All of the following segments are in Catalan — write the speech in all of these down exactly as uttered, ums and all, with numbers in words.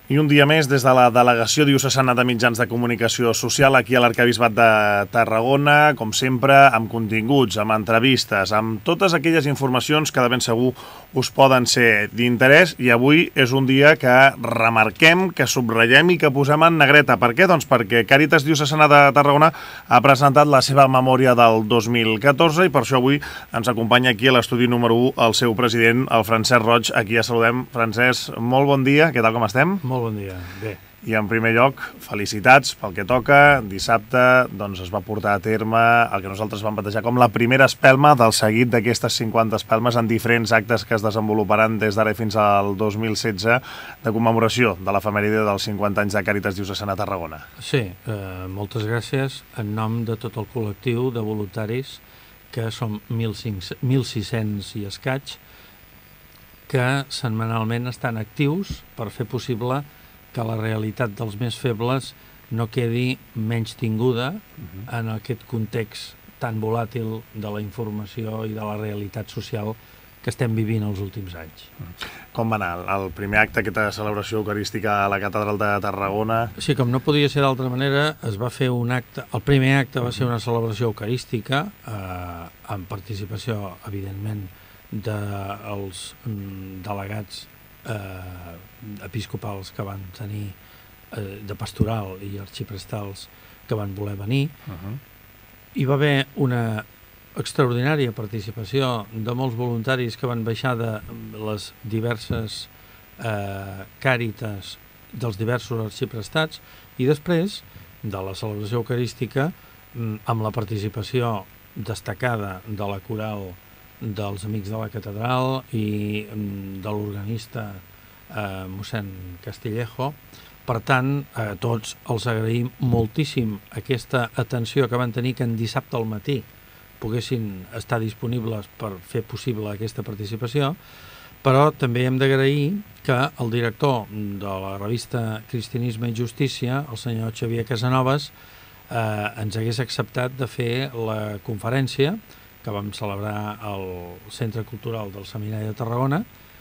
I un dia més, des de la Delegació Diocesana de Mitjans de Comunicació Social, aquí a l'Arquebisbat de Tarragona, com sempre, amb continguts, amb entrevistes, amb totes aquelles informacions que de ben segur us poden ser d'interès, i avui és un dia que remarquem, que subratllem i que posem en negreta. Per què? Doncs perquè Càritas Diocesana de Tarragona ha presentat la seva memòria del dos mil catorze i per això avui ens acompanya aquí a l'estudi número u el seu president, el Francesc Roig. Aquí ja saludem. Francesc, molt bon dia. Què tal, com estem? Molt bon dia. Bé. I en primer lloc, felicitats pel que toca. Dissabte doncs, es va portar a terme el que nosaltres vam batejar com la primera espelma del seguit d'aquestes cinquanta espelmes en diferents actes que es desenvoluparan des d'ara fins al dos mil setze de commemoració de l'efemèride dels cinquanta anys de Càritas Diocesana a Tarragona. Sí, eh, moltes gràcies en nom de tot el col·lectiu de voluntaris, que som mil sis-cents i escaig, que setmanalment estan actius per fer possible que la realitat dels més febles no quedi menys tinguda uh-huh. en aquest context tan volàtil de la informació i de la realitat social que estem vivint els últims anys. Com va anar el primer acte, aquesta celebració eucarística a la Catedral de Tarragona? Sí, com no podia ser d'altra manera, es va fer un acte, el primer acte va ser una celebració eucarística, eh, amb participació, evidentment, dels de, delegats eh, episcopals que van tenir, eh, de pastoral i arxiprestals que van voler venir. Uh-huh. Hi va haver una extraordinària participació de molts voluntaris que van baixar de les diverses eh, càritas dels diversos arxiprestats, i després de la celebració eucarística, amb la participació destacada de la coral dels Amics de la Catedral i de l'organista eh, mossèn Castillejo. Per tant, a tots els agraïm moltíssim aquesta atenció que van tenir, que en dissabte al matí poguessin estar disponibles per fer possible aquesta participació, però també hem d'agrair que el director de la revista Cristianisme i Justícia, el senyor Xavier Casanovas, eh, ens hagués acceptat de fer la conferència que vam celebrar al Centre Cultural del Seminari de Tarragona,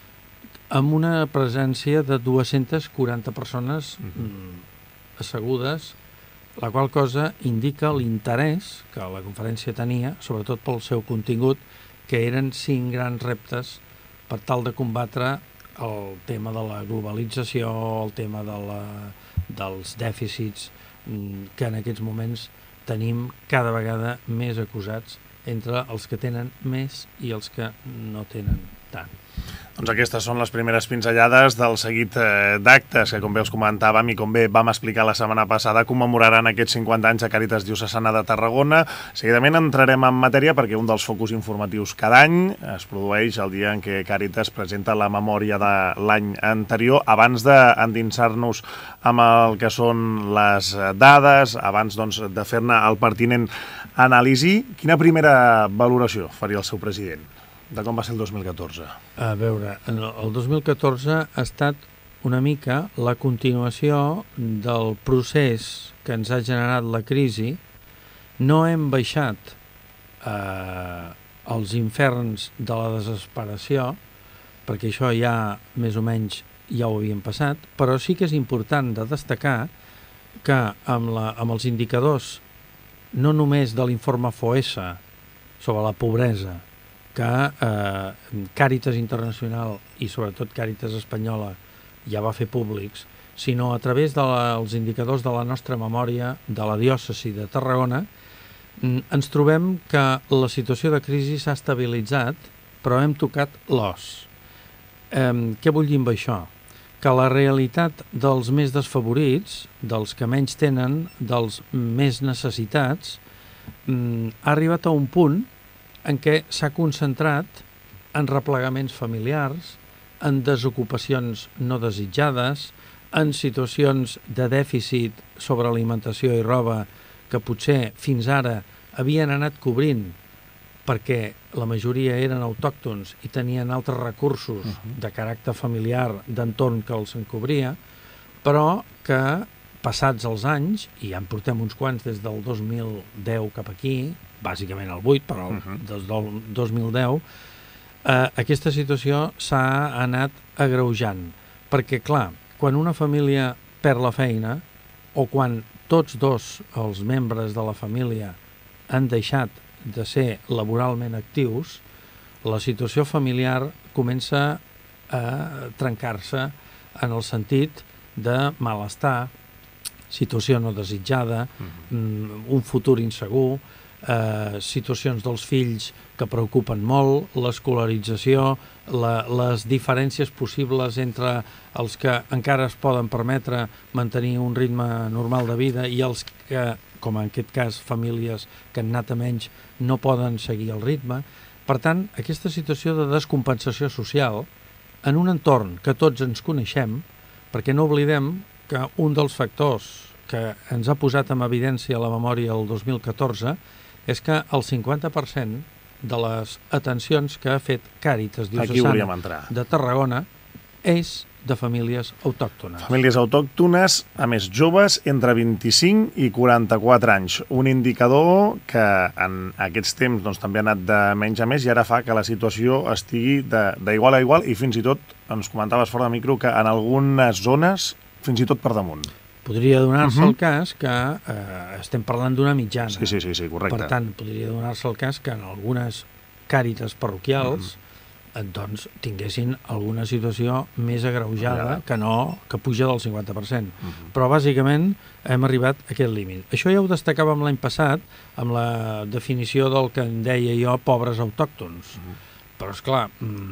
amb una presència de dues-centes quaranta persones mm, assegudes, la qual cosa indica l'interès que la conferència tenia, sobretot pel seu contingut, que eren cinc grans reptes per tal de combatre el tema de la globalització, el tema de la, dels dèficits mm, que en aquests moments tenim cada vegada més acusats entre els que tenen més i els que no tenen tant. Doncs aquestes són les primeres pinzellades del seguit d'actes que, com bé els comentàvem i com bé vam explicar la setmana passada, commemoraran aquests cinquanta anys de Càritas Diocesana de Tarragona. Seguidament entrarem en matèria perquè un dels focus informatius cada any es produeix el dia en què Càritas presenta la memòria de l'any anterior. Abans d'endinsar-nos amb el que són les dades, abans doncs, de fer-ne el pertinent anàlisi, quina primera valoració faria el seu president de com va ser el dos mil catorze? A veure, el dos mil catorze ha estat una mica la continuació del procés que ens ha generat la crisi. No hem baixat eh, als inferns de la desesperació, perquè això ja més o menys ja ho havíem passat, però sí que és important de destacar que amb, la, amb els indicadors no només de l'informe FOESA sobre la pobresa, que eh, Càritas Internacional i sobretot Càritas Espanyola ja va fer públics, sinó a través dels indicadors de la nostra memòria de la diòcesi de Tarragona, ens trobem que la situació de crisi s'ha estabilitzat, però hem tocat l'os. Eh, què vull dir amb això? Que la realitat dels més desfavorits, dels que menys tenen, dels més necessitats, eh, ha arribat a un punt en què s'ha concentrat en replegaments familiars, en desocupacions no desitjades, en situacions de dèficit sobre alimentació i roba que potser fins ara havien anat cobrint perquè la majoria eren autòctons i tenien altres recursos uh-huh. de caràcter familiar, d'entorn que els en cobria, però que passats els anys, i ja en portem uns quants des del dos mil deu cap aquí, bàsicament el vuit, però uh-huh. des del dos mil deu, eh, aquesta situació s'ha anat agreujant. Perquè, clar, quan una família perd la feina o quan tots dos els membres de la família han deixat de ser laboralment actius, la situació familiar comença a trencar-se en el sentit de malestar, situació no desitjada, mm. un futur insegur, eh, situacions dels fills que preocupen molt, l'escolarització, la, les diferències possibles entre els que encara es poden permetre mantenir un ritme normal de vida i els que, com en aquest cas, famílies que han anat a menys no poden seguir el ritme. Per tant, aquesta situació de descompensació social en un entorn que tots ens coneixem, perquè no oblidem que un dels factors que ens ha posat en evidència la memòria el dos mil catorze és que el cinquanta per cent de les atencions que ha fet Càritas Diocesana de Tarragona és de famílies autòctones. Famílies autòctones, a més joves, entre vint-i-cinc i quaranta-quatre anys. Un indicador que en aquests temps doncs, també ha anat de menys a més i ara fa que la situació estigui d'igual a igual i fins i tot, ens comentaves fora de micro, que en algunes zones fins i tot per damunt. Podria donar-se uh-huh. el cas que eh, estem parlant d'una mitjana. Sí, sí, sí, sí, correcte. Per tant, podria donar-se el cas que en algunes càritas parroquials uh-huh. doncs tinguessin alguna situació més agreujada que no, que puja del cinquanta per cent. Uh-huh. Però bàsicament hem arribat a aquest límit. Això ja ho destacàvem l'any passat amb la definició del que en deia jo pobres autòctons. Uh-huh. Però, esclar,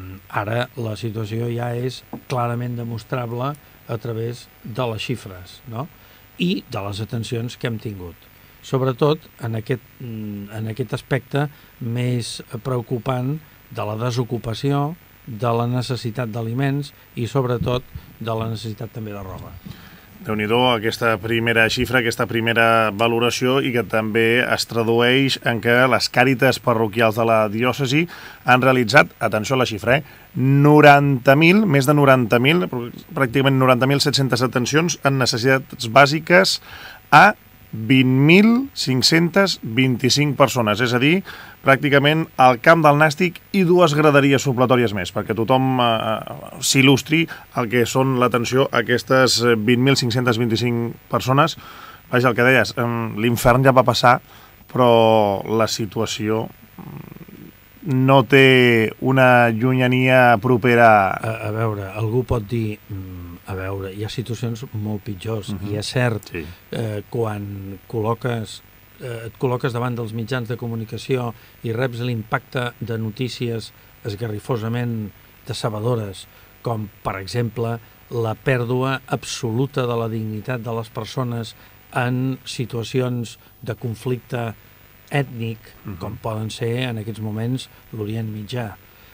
ara la situació ja és clarament demostrable a través de les xifres, no? I de les atencions que hem tingut. Sobretot en aquest, en aquest aspecte més preocupant de la desocupació, de la necessitat d'aliments i sobretot de la necessitat també de roba. Déu-n'hi-do, aquesta primera xifra, aquesta primera valoració i que també es tradueix en què les càritas parroquials de la diòcesi han realitzat, atenció a la xifra, eh, noranta mil, més de noranta mil, pràcticament noranta mil set-centes atencions en necessitats bàsiques a vint mil cinc-cents vint-i-cinc persones, és a dir, pràcticament al camp del Nàstic i dues graderies supletòries més, perquè tothom eh, s'il·lustri el que són l'atenció a aquestes vint mil cinc-cents vint-i-cinc persones. Vaja, el que deies, l'infern ja va passar, però la situació no té una llunyania propera... A, a veure, algú pot dir... A veure, hi ha situacions molt pitjors, uh-huh. i és cert, sí. eh, quan col·loques, eh, et col·loques davant dels mitjans de comunicació i reps l'impacte de notícies esgarrifosament decebedores, com, per exemple, la pèrdua absoluta de la dignitat de les persones en situacions de conflicte ètnic, uh-huh. com poden ser en aquests moments l'Orient Mitjà,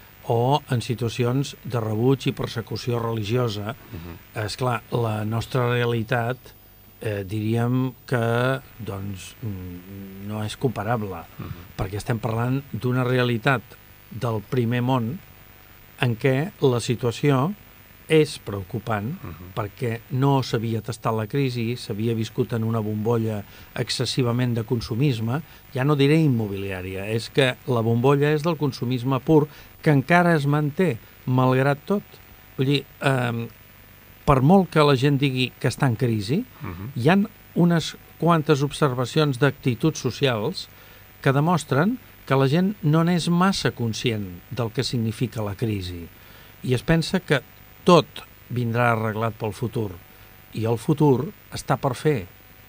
o en situacions de rebuig i persecució religiosa. Uh-huh. Esclar, la nostra realitat eh, diríem que doncs, no és comparable, uh-huh. perquè estem parlant d'una realitat del primer món en què la situació és preocupant, uh-huh. perquè no s'havia tastat la crisi, s'havia viscut en una bombolla excessivament de consumisme, ja no diré immobiliària, és que la bombolla és del consumisme pur, que encara es manté, malgrat tot. Vull dir, eh, per molt que la gent digui que està en crisi, uh-huh. hi ha unes quantes observacions d'actituds socials que demostren que la gent no n'és massa conscient del que significa la crisi. I es pensa que tot vindrà arreglat pel futur. I el futur està per fer.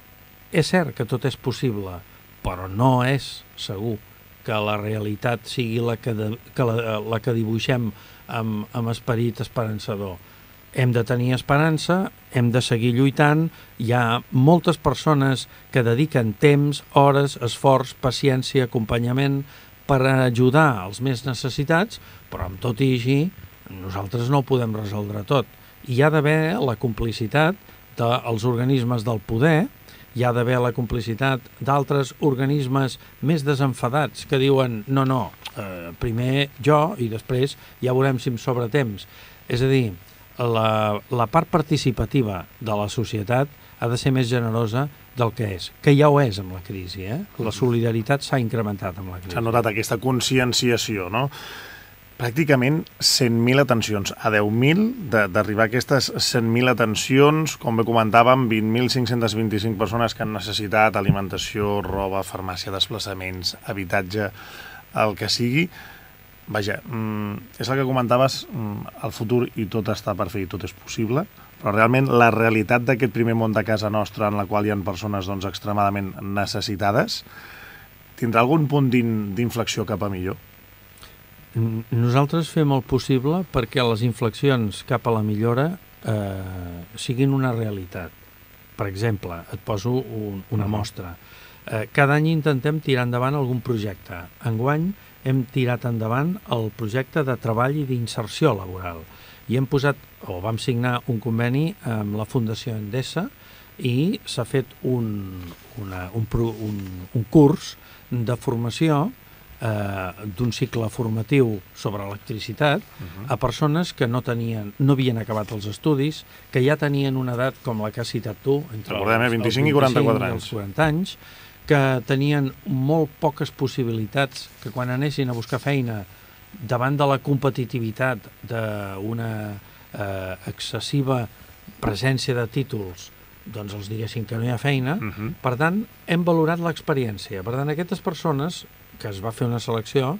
És cert que tot és possible, però no és segur que la realitat sigui la que, de, que, la, la que dibuixem amb, amb esperit esperançador. Hem de tenir esperança, hem de seguir lluitant, hi ha moltes persones que dediquen temps, hores, esforç, paciència, acompanyament per ajudar els més necessitats, però amb tot i així nosaltres no ho podem resoldre tot. Hi ha d'haver la complicitat dels organismes del poder, hi ha d'haver la complicitat d'altres organismes més desenfadats que diuen no, no, eh, primer jo i després ja veurem si em sobra temps. És a dir, la, la part participativa de la societat ha de ser més generosa del que és, que ja ho és amb la crisi. Eh? La solidaritat s'ha incrementat amb la crisi. S'ha notat aquesta conscienciació, no? pràcticament cent mil atencions. A deu mil, d'arribar a aquestes cent mil atencions, com bé comentàvem, vint mil cinc-cents vint-i-cinc persones que han necessitat alimentació, roba, farmàcia, desplaçaments, habitatge, el que sigui. Vaja, és el que comentaves, el futur i tot està per fer i tot és possible, però realment la realitat d'aquest primer món de casa nostra en la qual hi ha persones doncs, extremadament necessitades, tindrà algun punt d'inflexió cap a millor? Nosaltres fem el possible perquè les inflexions cap a la millora eh, siguin una realitat. Per exemple, et poso un, una mostra. Eh, cada any intentem tirar endavant algun projecte. Enguany hem tirat endavant el projecte de treball i d'inserció laboral. I hem posat, o vam signar un conveni amb la Fundació Endesa i s'ha fet un, una, un, un, un curs de formació eh, d'un cicle formatiu sobre electricitat uh-huh. a persones que no tenien, no havien acabat els estudis, que ja tenien una edat com la que has citat tu, entre Recordem, els, vint-i-cinc i quaranta-quatre anys. Els quaranta anys, que tenien molt poques possibilitats, que quan anessin a buscar feina davant de la competitivitat d'una eh, excessiva presència de títols, doncs els diguessin que no hi ha feina. Uh-huh. Per tant, hem valorat l'experiència. Per tant, aquestes persones, que es va fer una selecció,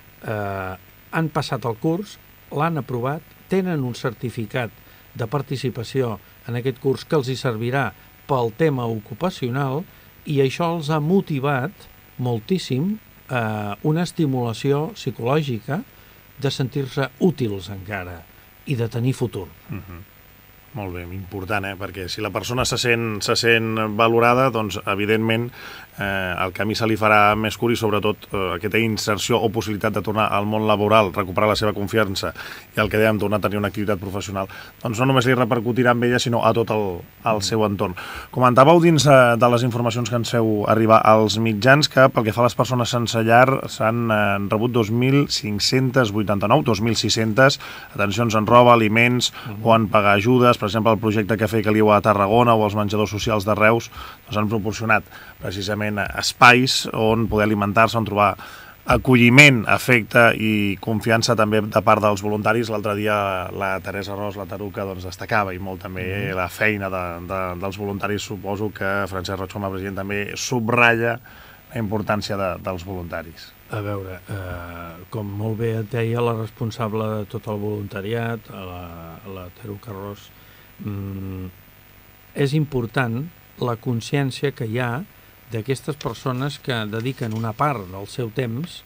eh, han passat el curs, l'han aprovat, tenen un certificat de participació en aquest curs que els hi servirà pel tema ocupacional i això els ha motivat moltíssim eh, una estimulació psicològica de sentir-se útils encara i de tenir futur. Uh-huh. Molt bé, important, eh? Perquè si la persona se sent, se sent valorada, doncs, evidentment, eh, el camí se li farà més curt i, sobretot, eh, aquesta inserció o possibilitat de tornar al món laboral, recuperar la seva confiança i el que dèiem, tornar a tenir una activitat professional, doncs no només li repercutirà amb ella, sinó a tot el, el seu entorn. Comentàveu dins eh, de les informacions que ens feu arribar als mitjans que, pel que fa a les persones sense llar, s'han eh, rebut dos mil cinc-cents vuitanta-nou, dos mil sis-cents atencions en roba, aliments uh-huh. o en pagar ajudes. Per exemple, el projecte Cafè Caliu a Tarragona o els menjadors socials de Reus doncs han proporcionat precisament espais on poder alimentar-se, on trobar acolliment, afecte i confiança també de part dels voluntaris. L'altre dia la Teresa Ros, la Taruca, doncs destacava i molt també mm. la feina de, de, dels voluntaris. Suposo que Francesc Roig, com a president, també subratlla la importància de, dels voluntaris. A veure, eh, com molt bé et deia la responsable de tot el voluntariat, la, la Taruca Ros, mm, és important la consciència que hi ha d'aquestes persones que dediquen una part del seu temps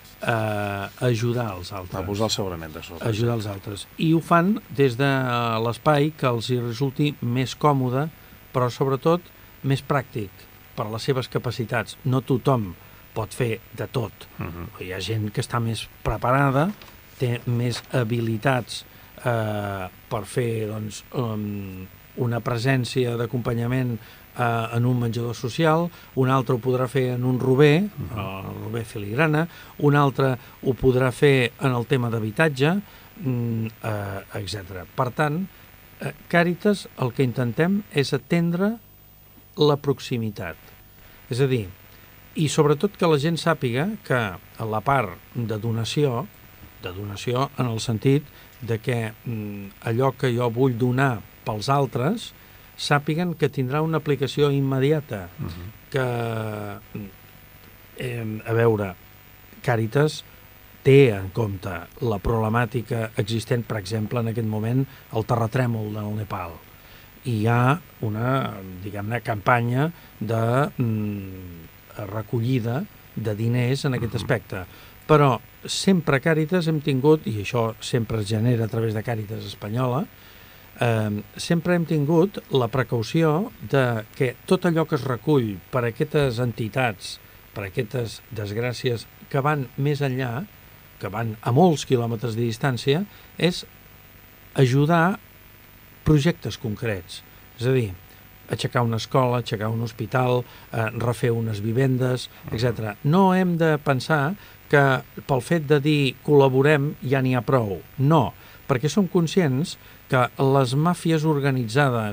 a ajudar els altres. A posar el seu granet de sorra. Ajudar els altres. I ho fan des de l'espai que els hi resulti més còmode, però sobretot més pràctic per les seves capacitats. No tothom pot fer de tot. Uh-huh. Hi ha gent que està més preparada, té més habilitats eh, per fer doncs, um, una presència d'acompanyament eh, en un menjador social, un altre ho podrà fer en un rober, uh-huh. el rober filigrana, un altre ho podrà fer en el tema d'habitatge, eh, etcètera. Per tant, eh, Càritas el que intentem és atendre la proximitat. És a dir, i sobretot que la gent sàpiga que la part de donació, de donació en el sentit de que mm, allò que jo vull donar pels altres, sàpiguen que tindrà una aplicació immediata. Uh-huh. Que, eh, a veure, Càritas té en compte la problemàtica existent, per exemple, en aquest moment, el terratrèmol del Nepal. I hi ha una, diguem-ne, campanya de mm, recollida de diners en aquest aspecte. Però sempre a Càritas hem tingut, i això sempre es genera a través de Càritas Espanyola, eh, sempre hem tingut la precaució de que tot allò que es recull per aquestes entitats, per aquestes desgràcies que van més enllà, que van a molts quilòmetres de distància, és ajudar projectes concrets. És a dir, aixecar una escola, aixecar un hospital, eh, refer unes vivendes, etcètera. No hem de pensar que pel fet de dir col·laborem ja n'hi ha prou. No, perquè som conscients que les màfies organitzades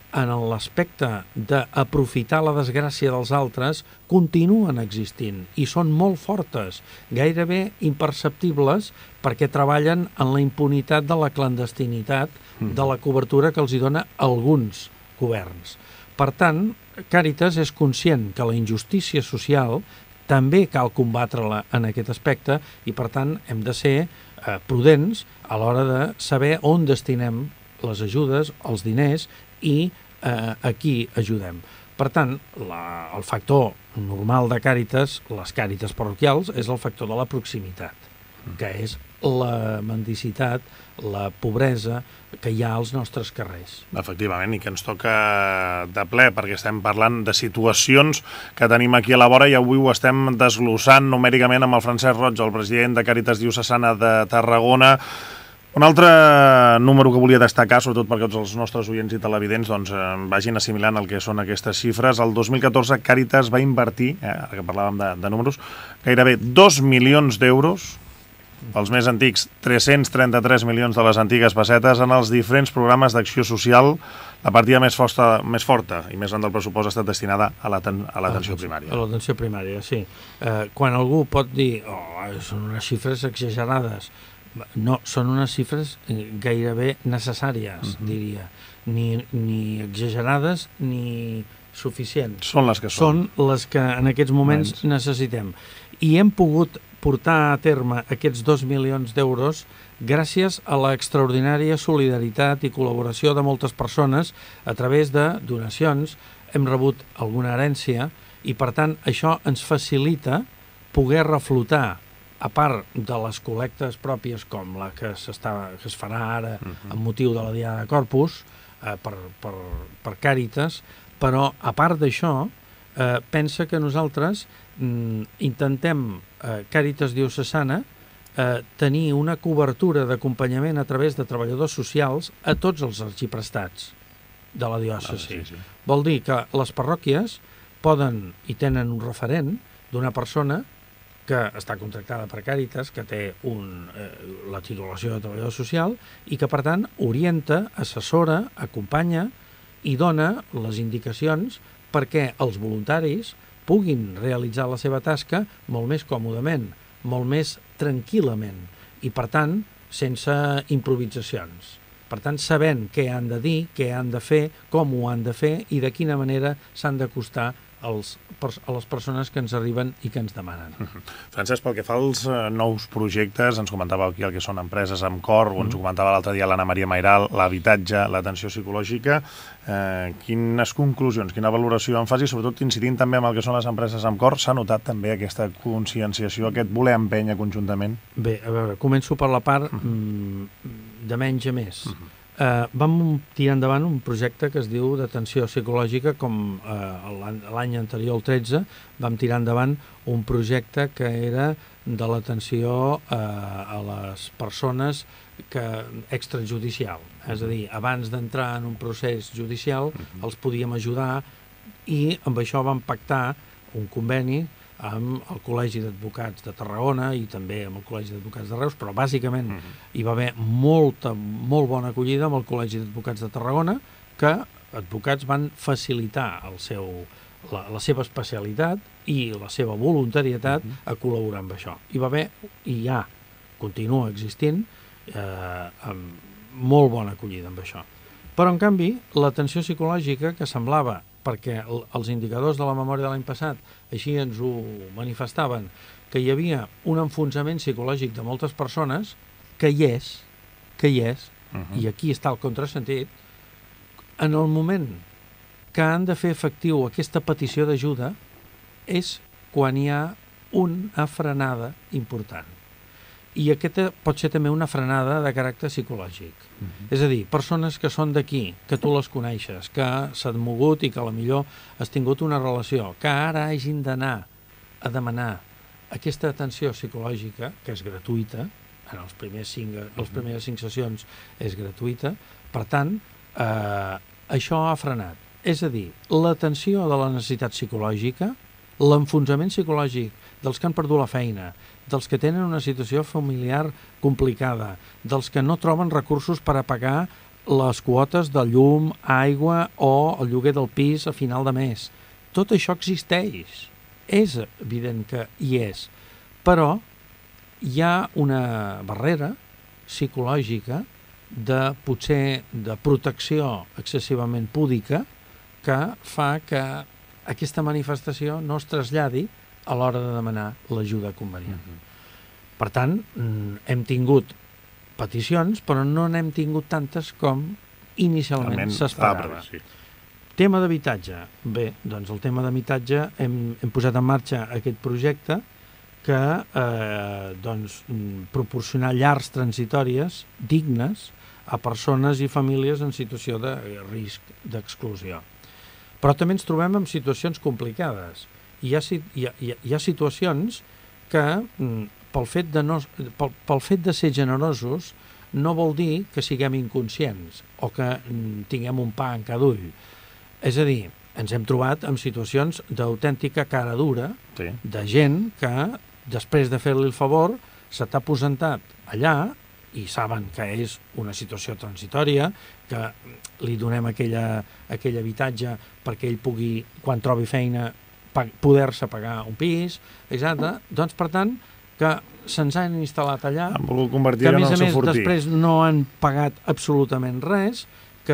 en l'aspecte d'aprofitar la desgràcia dels altres continuen existint i són molt fortes, gairebé imperceptibles, perquè treballen en la impunitat de la clandestinitat de la cobertura que els hi dona alguns governs. Per tant, Càritas és conscient que la injustícia social també cal combatre-la en aquest aspecte i, per tant, hem de ser eh, prudents a l'hora de saber on destinem les ajudes, els diners i eh, a qui ajudem. Per tant, la, el factor normal de Càritas, les Càritas parroquials, és el factor de la proximitat, que és la mendicitat, la pobresa que hi ha als nostres carrers. Efectivament, i que ens toca de ple, perquè estem parlant de situacions que tenim aquí a la vora i avui ho estem desglossant numèricament amb el Francesc Roig, el president de Càritas Diocesana de Tarragona. Un altre número que volia destacar, sobretot perquè tots els nostres oients i televidents doncs, eh, vagin assimilant el que són aquestes xifres. El dos mil catorze Càritas va invertir, eh, ara que parlàvem de, de números, gairebé dos milions d'euros, pels més antics, tres-cents trenta-tres milions de les antigues pessetes, en els diferents programes d'acció social. La partida més forta, més forta i més gran del pressupost ha estat destinada a l'atenció primària. A l'atenció primària, sí. Eh, quan algú pot dir, oh, són unes xifres exagerades, no, són unes xifres gairebé necessàries, uh-huh. diria. Ni, ni exagerades ni suficients. Són les que són. Són les que en aquests moments Menys. necessitem. I hem pogut portar a terme aquests dos milions d'euros gràcies a l'extraordinària solidaritat i col·laboració de moltes persones a través de donacions. Hem rebut alguna herència i, per tant, això ens facilita poder reflotar, a part de les col·lectes pròpies com la que, que es farà ara uh-huh. amb motiu de la Diada de Corpus eh, per, per, per Càritas, però a part d'això eh, pensa que nosaltres mm, intentem, eh, Càritas Diocesana, eh, tenir una cobertura d'acompanyament a través de treballadors socials a tots els arxiprestats de la diòcesi. Ah, sí, sí. Vol dir que les parròquies poden i tenen un referent d'una persona que està contractada per Càritas, que té un, eh, la titulació de treballador social i que, per tant, orienta, assessora, acompanya i dona les indicacions perquè els voluntaris puguin realitzar la seva tasca molt més còmodament, molt més tranquil·lament i, per tant, sense improvisacions. Per tant, sabent què han de dir, què han de fer, com ho han de fer i de quina manera s'han d'acostar als, a les persones que ens arriben i que ens demanen. Francesc, pel que fa als uh, nous projectes, ens comentava aquí el que són empreses amb cor, o ens ho comentava l'altre dia l'Anna Maria Mairal, l'habitatge, l'atenció psicològica. Eh, quines conclusions, quina valoració en fas i sobretot incidint també amb el que són les empreses amb cor, s'ha notat també aquesta conscienciació, aquest voler empènyer conjuntament? Bé, a veure, començo per la part mm, de menys a més. Uh-huh. Uh, vam tirar endavant un projecte que es diu d'atenció psicològica, com uh, l'any anterior, el tretze, vam tirar endavant un projecte que era de l'atenció uh, a les persones que, extrajudicial. Uh-huh. És a dir, abans d'entrar en un procés judicial uh-huh. els podíem ajudar i amb això vam pactar un conveni amb el Col·legi d'Advocats de Tarragona i també amb el Col·legi d'Advocats de Reus, però bàsicament uh-huh. hi va haver molta, molt bona acollida amb el Col·legi d'Advocats de Tarragona, que advocats van facilitar el seu, la, la seva especialitat i la seva voluntarietat uh-huh. a col·laborar amb això. Hi va haver, i ja continua existint, eh, amb molt bona acollida amb això. Però, en canvi, l'atenció psicològica, que semblava, perquè els indicadors de la memòria de l'any passat així ens ho manifestaven, que hi havia un enfonsament psicològic de moltes persones, que hi és, que hi és, uh-huh. i aquí està el contrasentit, en el moment que han de fer efectiu aquesta petició d'ajuda és quan hi ha una frenada important. I aquesta pot ser també una frenada de caràcter psicològic. Uh-huh. És a dir, persones que són d'aquí, que tu les coneixes, que s'han mogut i que potser has tingut una relació, que ara hagin d'anar a demanar aquesta atenció psicològica, que és gratuïta, en els primers cinc, les primeres cinc sessions és gratuïta, per tant, eh, això ha frenat. És a dir, l'atenció de la necessitat psicològica, l'enfonsament psicològic dels que han perdut la feina, dels que tenen una situació familiar complicada, dels que no troben recursos per a pagar les quotes de llum, aigua o el lloguer del pis a final de mes. Tot això existeix. És evident que hi és. Però hi ha una barrera psicològica de potser de protecció excessivament púdica que fa que aquesta manifestació no es traslladi a l'hora de demanar l'ajuda convenient. Mm-hmm. Per tant, hem tingut peticions, però no n'hem tingut tantes com inicialment s'esperava. Sí. Tema d'habitatge. Bé, doncs el tema d'habitatge hem, hem posat en marxa aquest projecte que eh, doncs, proporcionar llars transitòries dignes a persones i famílies en situació de risc d'exclusió. Però també ens trobem en situacions complicades. Hi ha, hi ha, hi ha situacions que, pel fet, de no, pel, pel fet de ser generosos, no vol dir que siguem inconscients o que tinguem un pa en cada ull. És a dir, ens hem trobat en situacions d'autèntica cara dura, sí, de gent que, després de fer-li el favor, se t'ha presentat allà i saben que és una situació transitòria, que li donem aquella, aquell habitatge perquè ell pugui, quan trobi feina, poder-se pagar un pis, exacte. Doncs, per tant, que se'ns han instal·lat allà, que a més a més després no han pagat absolutament res, que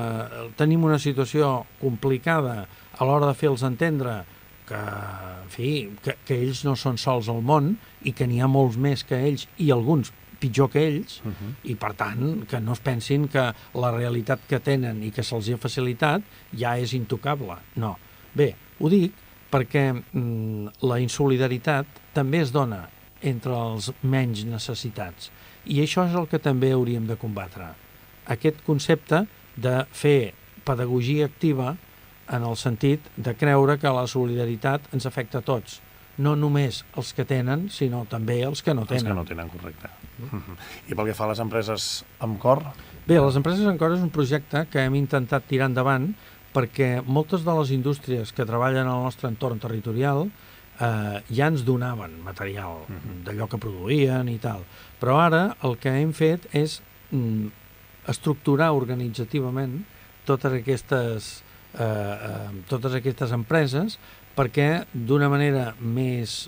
tenim una situació complicada a l'hora de fer-los entendre que, en fi, que, que ells no són sols al món i que n'hi ha molts més que ells i alguns pitjor que ells, uh-huh. i per tant que no es pensin que la realitat que tenen i que se'ls ha facilitat ja és intocable. No. Bé, ho dic perquè mm, la insolidaritat també es dona entre els menys necessitats i això és el que també hauríem de combatre. Aquest concepte de fer pedagogia activa en el sentit de creure que la solidaritat ens afecta a tots, no només els que tenen, sinó també els que no tenen. Els que no tenen, correcte. Mm. I pel que fa a les empreses amb cor? Bé, les empreses amb cor és un projecte que hem intentat tirar endavant perquè moltes de les indústries que treballen al nostre entorn territorial eh, ja ens donaven material mm-hmm. d'allò que produïen i tal. Però ara el que hem fet és mm, estructurar organitzativament totes aquestes, eh, eh, totes aquestes empreses perquè d'una manera més,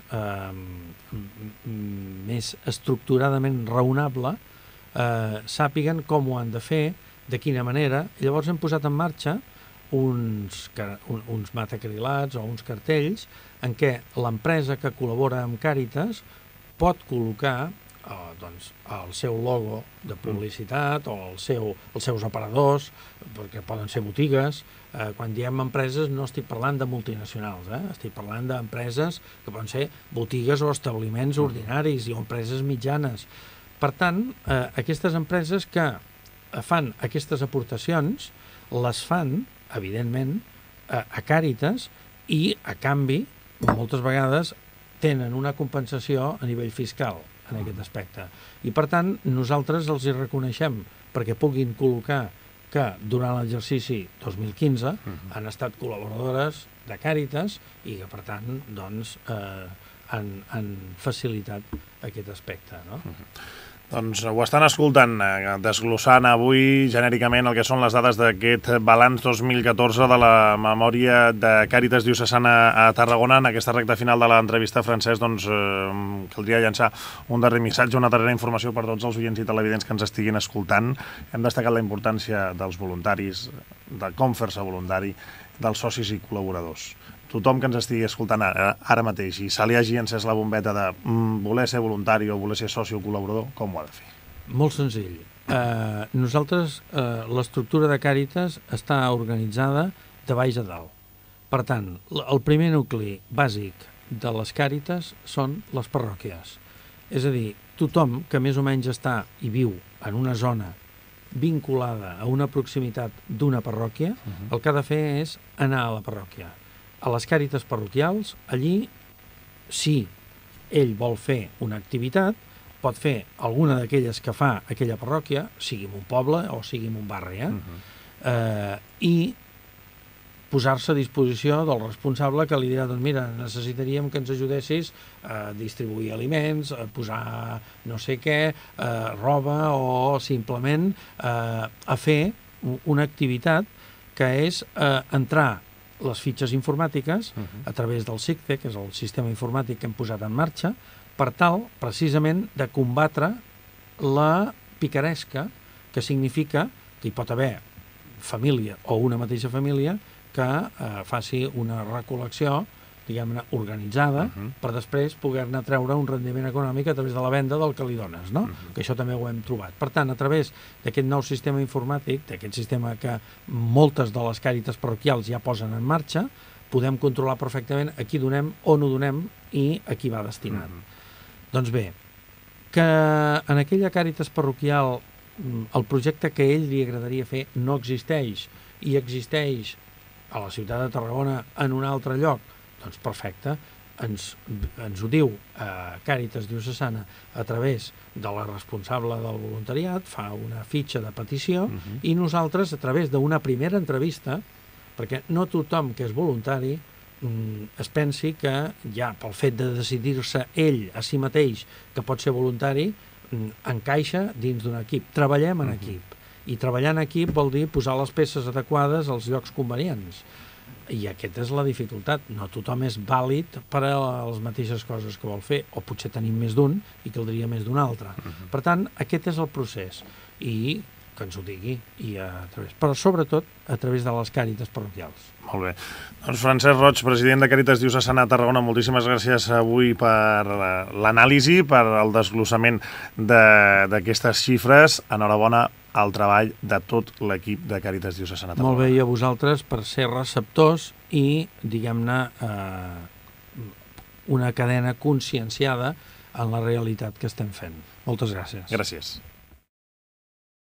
eh, més estructuradament raonable eh, sàpiguen com ho han de fer, de quina manera. Llavors hem posat en marxa uns, uns matacrilats o uns cartells en què l'empresa que col·labora amb Càritas pot col·locar Uh, doncs, el seu logo de publicitat o el seu, els seus aparadors, perquè poden ser botigues. Uh, quan diem empreses no estic parlant de multinacionals, eh? Estic parlant d'empreses que poden ser botigues o establiments ordinaris i empreses mitjanes. Per tant, uh, aquestes empreses que fan aquestes aportacions les fan, evidentment, uh, a Càritas i, a canvi, moltes vegades tenen una compensació a nivell fiscal en aquest aspecte. I, per tant, nosaltres els hi reconeixem perquè puguin col·locar que durant l'exercici dos mil quinze uh-huh. han estat col·laboradores de Càritas i que, per tant, doncs, eh, han, han facilitat aquest aspecte, no? Uh-huh. Doncs ho estan escoltant, eh, desglossant avui genèricament el que són les dades d'aquest balanç dos mil catorze de la memòria de Càritas Diocesana a Tarragona. En aquesta recta final de l'entrevista, Francesc, doncs eh, caldria llançar un darrer missatge, una darrera informació per tots els oients i televidents que ens estiguin escoltant. Hem destacat la importància dels voluntaris, de com fer-se voluntari, dels socis i col·laboradors. Tothom que ens estigui escoltant ara, ara mateix i se li hagi encès la bombeta de mm, voler ser voluntari o voler ser soci o col·laborador, com ho ha de fer? Molt senzill. Eh, nosaltres, eh, l'estructura de Càritas està organitzada de baix a dalt. Per tant, el primer nucli bàsic de les Càritas són les parròquies. És a dir, tothom que més o menys està i viu en una zona vinculada a una proximitat d'una parròquia, uh-huh. el que ha de fer és anar a la parròquia. A les Càritas parroquials, allí, si ell vol fer una activitat, pot fer alguna d'aquelles que fa aquella parròquia, sigui en un poble o sigui en un barri, eh? Uh-huh. eh, i posar-se a disposició del responsable que li dirà, doncs mira, necessitaríem que ens ajudessis a distribuir aliments, a posar no sé què, eh, roba o simplement eh, a fer una activitat que és eh, entrar les fitxes informàtiques uh-huh. a través del SICTE, que és el sistema informàtic que hem posat en marxa, per tal, precisament, de combatre la picaresca, que significa que hi pot haver família o una mateixa família que eh, faci una recol·lecció, diguem-ne, organitzada, uh-huh. per després poder-ne treure un rendiment econòmic a través de la venda del que li dones, no? Uh-huh. Que això també ho hem trobat. Per tant, a través d'aquest nou sistema informàtic, d'aquest sistema que moltes de les càritas parroquials ja posen en marxa, podem controlar perfectament a qui donem, on ho donem i a qui va destinat. Uh-huh. Doncs bé, que en aquella càritas parroquial el projecte que a ell li agradaria fer no existeix i existeix a la ciutat de Tarragona en un altre lloc, doncs perfecte, ens, ens ho diu eh, Càritas Diocesana a través de la responsable del voluntariat, fa una fitxa de petició uh-huh. i nosaltres a través d'una primera entrevista, perquè no tothom que és voluntari mm, es pensi que ja pel fet de decidir-se ell a si mateix que pot ser voluntari mm, encaixa dins d'un equip. Treballem en uh-huh. equip. I treballar en equip vol dir posar les peces adequades als llocs convenients. I aquesta és la dificultat. No tothom és vàlid per a les mateixes coses que vol fer, o potser tenim més d'un i caldria més d'un altre. Uh-huh. Per tant, aquest és el procés. I que ens ho digui, i a través, però sobretot a través de les càritas parroquials. Molt bé. Doncs Francesc Roig, president de Càritas Diocesana a Tarragona, moltíssimes gràcies avui per l'anàlisi, per el desglossament d'aquestes xifres. Enhorabona al treball de tot l'equip de Càritas Diocesana a Tarragona. Molt bé, i a vosaltres per ser receptors i, diguem-ne, eh, una cadena conscienciada en la realitat que estem fent. Moltes gràcies. Gràcies.